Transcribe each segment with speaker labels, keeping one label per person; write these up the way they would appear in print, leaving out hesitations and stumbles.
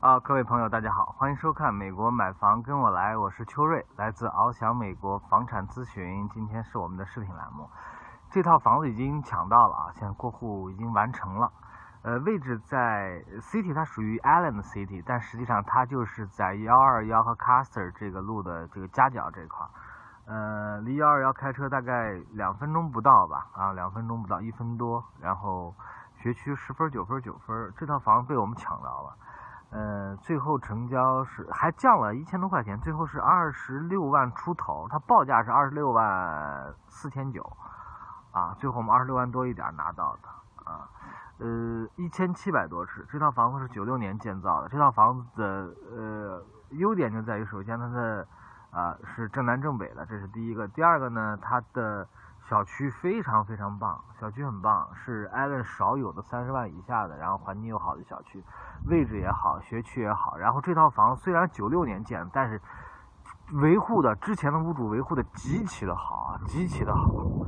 Speaker 1: 各位朋友，大家好，欢迎收看《美国买房跟我来》，我是秋瑞，来自翱翔美国房产咨询。今天是我们的视频栏目。这套房子已经抢到了啊，现在过户已经完成了。位置在 City， 它属于 Allen 的 City， 但实际上它就是在121和 Custer 这个路的这个夹角这块。离121开车大概2分钟不到吧，2分钟不到，1分多。然后学区10分9分9分，这套房子被我们抢到了。最后成交是还降了1000多块钱，最后是26万出头，它报价是26万4900啊，最后我们26万多一点拿到的啊。1700多尺，这套房子是96年建造的。这套房子的优点就在于，首先它的是正南正北的，这是第一个。第二个呢，它的小区非常非常棒，小区很棒，是 Allen 少有的30万以下的，然后环境又好的小区，位置也好，学区也好。然后这套房虽然96年建，但是维护的之前的屋主维护的极其的好，极其的好。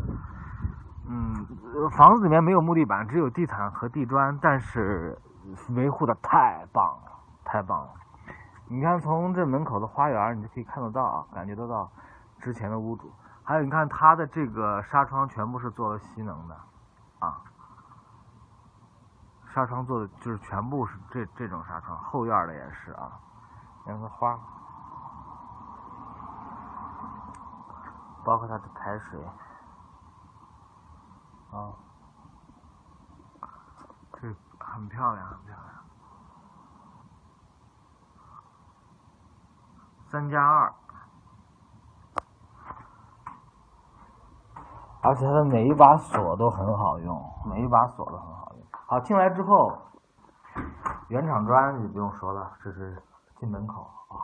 Speaker 1: 房子里面没有木地板，只有地毯和地砖，但是维护的太棒了，太棒了。你看从这门口的花园，你就可以看得到啊，感觉得到之前的屋主。还有你看它的这个纱窗全部是做了吸能的啊，纱窗做的就是全部是这种纱窗，后院的也是啊，两个花，包括它的排水啊，这很漂亮，很漂亮。3+2，而且它的每一把锁都很好用，每一把锁都很好用。好，进来之后，原厂砖就不用说了，这是进门口啊，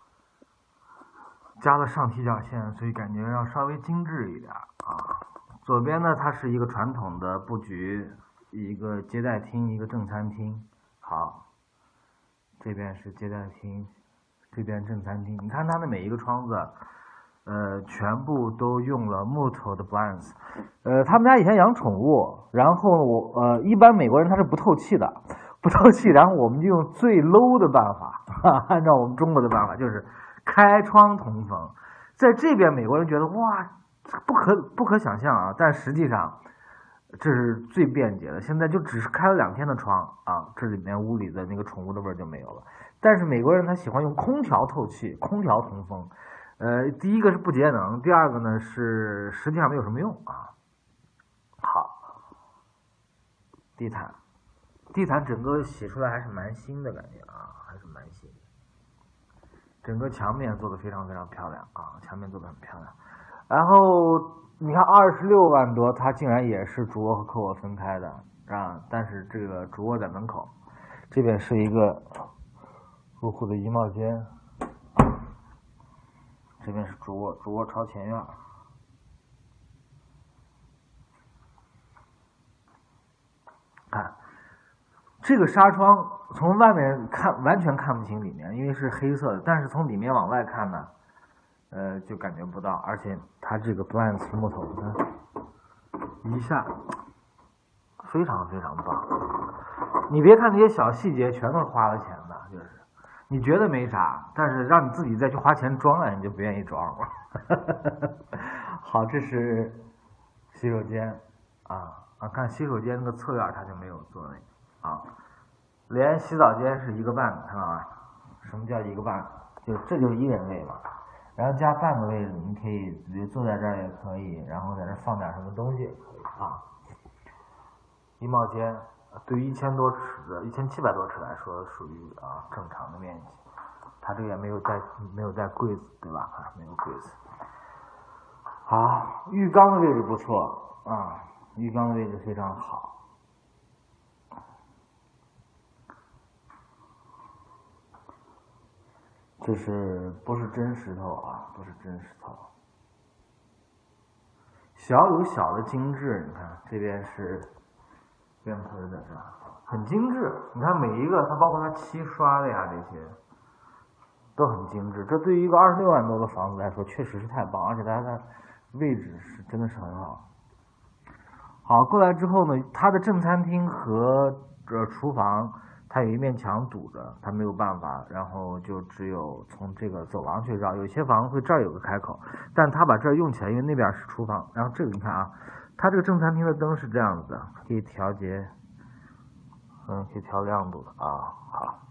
Speaker 1: 加了上踢脚线，所以感觉要稍微精致一点啊。左边呢，它是一个传统的布局，一个接待厅，一个正餐厅。好，这边是接待厅，这边正餐厅。你看它的每一个窗子，全部都用了木头的 blinds。他们家以前养宠物，然后一般美国人他是不透气的，不透气，然后我们就用最 low 的办法，按照我们中国的办法，就是开窗通风。在这边美国人觉得哇，不可想象啊，但实际上这是最便捷的。现在就只是开了2天的窗啊，这里面屋里的那个宠物的味儿就没有了。但是美国人他喜欢用空调透气，空调通风。第一个是不节能，第二个呢是实际上没有什么用啊。好，地毯整个洗出来还是蛮新的感觉啊，还是蛮新的。整个墙面做的非常非常漂亮啊，墙面做的很漂亮。然后你看26万多，它竟然也是主卧和客卧分开的啊，但是这个主卧在门口，这边是一个入户的衣帽间。这边是主卧，主卧朝前院。看这个纱窗，从外面看完全看不清里面，因为是黑色的。但是从里面往外看呢，就感觉不到。而且它这个 blinds 木头，你看一下，非常非常棒。你别看这些小细节，全都是花了钱的，就是。你觉得没啥，但是让你自己再去花钱装了，你就不愿意装了。好，这是洗手间看洗手间那个侧院它就没有做那个啊，连洗澡间是1个半的，看到吗？什么叫1个半？这就是1人位嘛，然后加半个位置，你可以直接坐在这儿也可以，然后在这放点什么东西也可以啊。衣帽间。对于1000多尺的1700多尺来说，属于正常的面积。它这个也没有带柜子，对吧？没有柜子。好，浴缸的位置不错啊，浴缸的位置非常好。这是不是真石头啊？不是真石头。小有小的精致，你看这边是。边推在这儿，很精致。你看每一个，它包括它漆刷的呀，这些都很精致。这对于一个26万多的房子来说，确实是太棒，而且它的位置是真的是很好。好，过来之后呢，它的正餐厅和厨房它有一面墙堵着，它没有办法，然后就只有从这个走廊去绕。有些房子会这儿有个开口，但它把这儿用起来，因为那边是厨房。然后这个你看啊，它这个正餐厅的灯是这样子的，可以调节，可以调亮度的啊。好，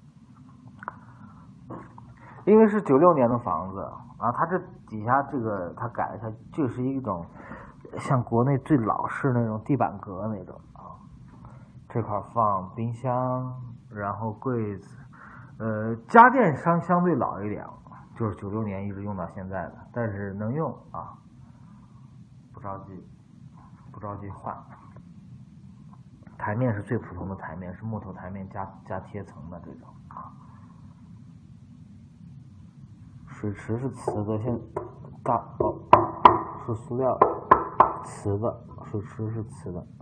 Speaker 1: 因为是96年的房子啊，它这底下这个它改一下，就是一种像国内最老式那种地板革那种。这块放冰箱，然后柜子，家电相对老一点，就是96年一直用到现在的，但是能用啊，不着急换。台面是最普通的台面，是木头台面加贴层的这种啊。水池是瓷的，现是塑料的，瓷的，水池是瓷的。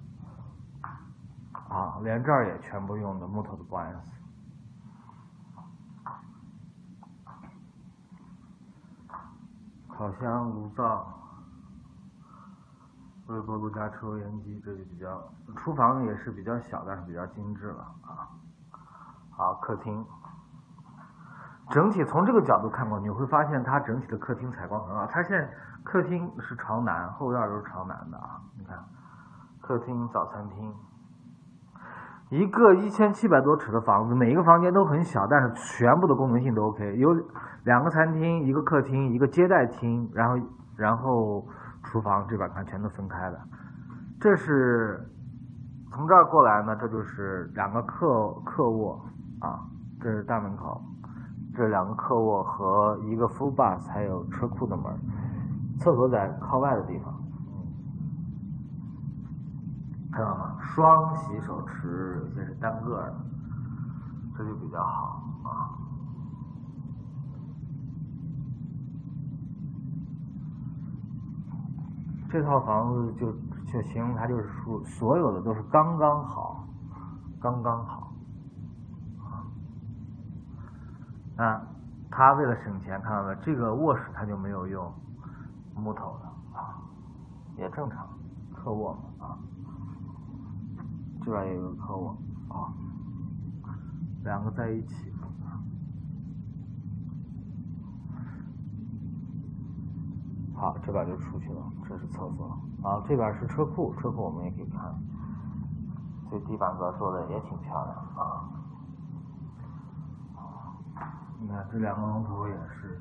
Speaker 1: 啊，连这儿也全部用的木头的 blinds。烤箱、炉灶、微波炉加抽烟机，这就比较。厨房也是比较小，但是比较精致了啊。好，客厅，整体从这个角度看过，你会发现它整体的客厅采光很好。它现在客厅是朝南，后院都是朝南的啊。你看，客厅、早餐厅。一个1700多尺的房子，每一个房间都很小，但是全部的功能性都 OK。有2个餐厅，一个客厅，一个接待厅，然后厨房这边看全都分开的。这是从这儿过来呢，这就是2个客卧啊，这是大门口，这2个客卧和一个 full bath， 还有车库的门，厕所在靠外的地方。看到吗？双洗手池，有些是单个的，这就比较好啊。这套房子就形容它就是所有的都是刚刚好，刚刚好啊。他为了省钱，看到没？这个卧室他就没有用木头的啊，也正常，客卧嘛啊。这边也有个客卧啊，2个在一起。好，这边就出去了，这是厕所啊，这边是车库，车库我们也可以看，这地板革做的也挺漂亮啊。你看这2个龙头也是，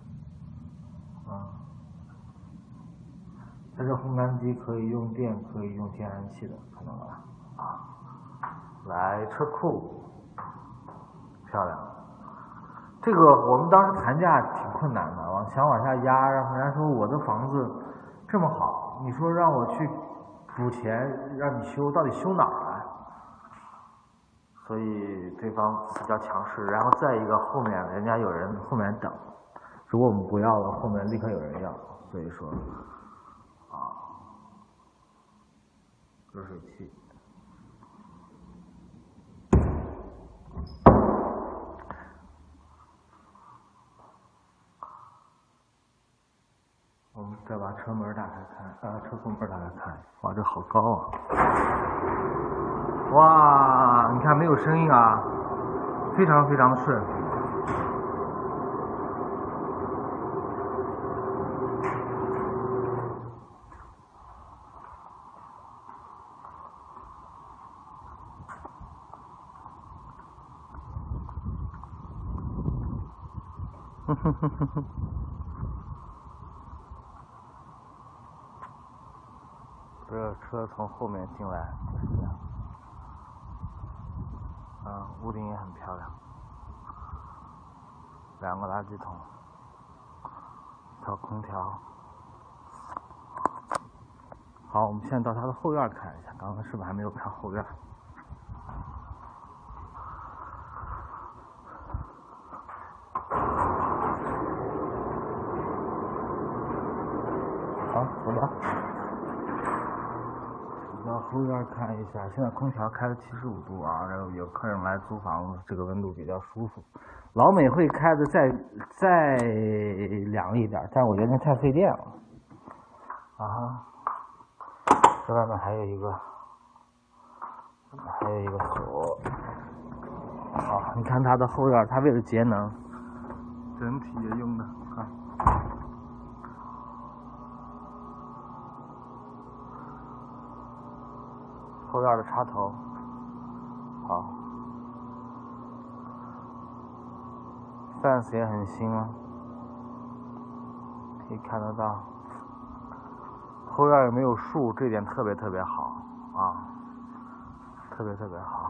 Speaker 1: 它这烘干机可以用电，可以用天然气的，看到了吧？啊。来车库，漂亮。这个我们当时谈价挺困难的，往下压，然后人家说我的房子这么好，你说让我去补钱让你修，到底修哪儿啊？所以对方比较强势，然后再一个后面人家有人后面等，如果我们不要了，后面立刻有人要，所以说啊，热水器。我们再把车门打开看，车库门打开看，哇，这好高啊！哇，你看没有声音啊，非常非常的顺。这车从后面进来就是这样，屋顶也很漂亮，2个垃圾桶，一套空调。好，我们现在到它的后院看一下，刚刚是不是还没有看后院？好，走吧。到后院看一下，现在空调开了75度啊，然后有客人来租房子，这个温度比较舒服。老美会开的再凉一点，但是我觉得那太费电了。啊，这外面还有一个锁。 啊，你看它的后院，它为了节能，整体也用的，看。后院的插头，好 ，fence 也很新啊，可以看得到。后院也没有树，这点特别好啊，特别好。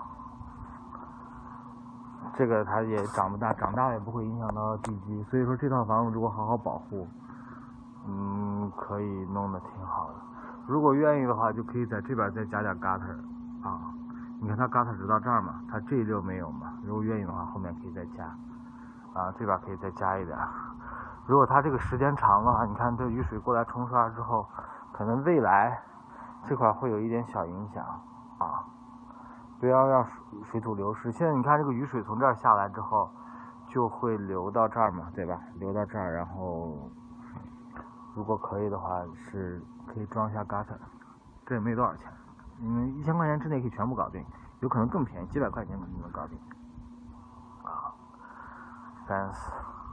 Speaker 1: 这个它也长不大，长大也不会影响到地基，所以说这套房子如果好好保护，可以弄得挺好的。如果愿意的话，就可以在这边再加点 gutter 啊。你看它 gutter 直到这儿嘛，它这一溜没有嘛。如果愿意的话，后面可以再加啊，这边可以再加一点。如果它这个时间长了，你看这雨水过来冲刷之后，可能未来这块会有一点小影响啊。不要让水土流失。现在你看这个雨水从这儿下来之后，就会流到这儿嘛，对吧？流到这儿，然后如果可以的话，是可以装一下 gutter， 这也没多少钱，你们1000块钱之内可以全部搞定，有可能更便宜，几百块钱可能能搞定。啊 ，fence，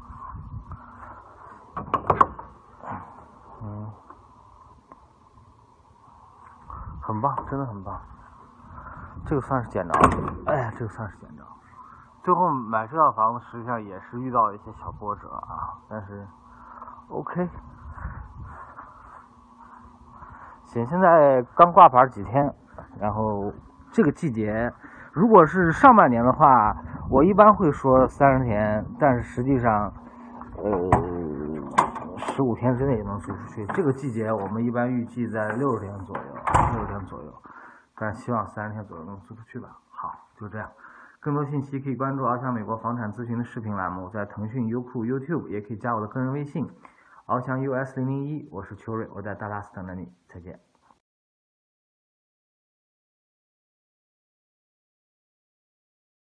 Speaker 1: 很棒，真的很棒。这个算是捡着了，哎，这个算是捡着。最后买这套房子实际上也是遇到了一些小波折啊，但是 OK。行，现在刚挂牌几天，然后这个季节，如果是上半年的话，我一般会说30天，但是实际上，15天之内也能租出去。这个季节我们一般预计在60天左右，但希望30天左右能租出去吧。好，就这样。更多信息可以关注翱翔美国房产咨询的视频栏目，在腾讯、优酷、YouTube 也可以加我的个人微信翱翔US001，我是邱瑞，我在达拉斯等着你，再见。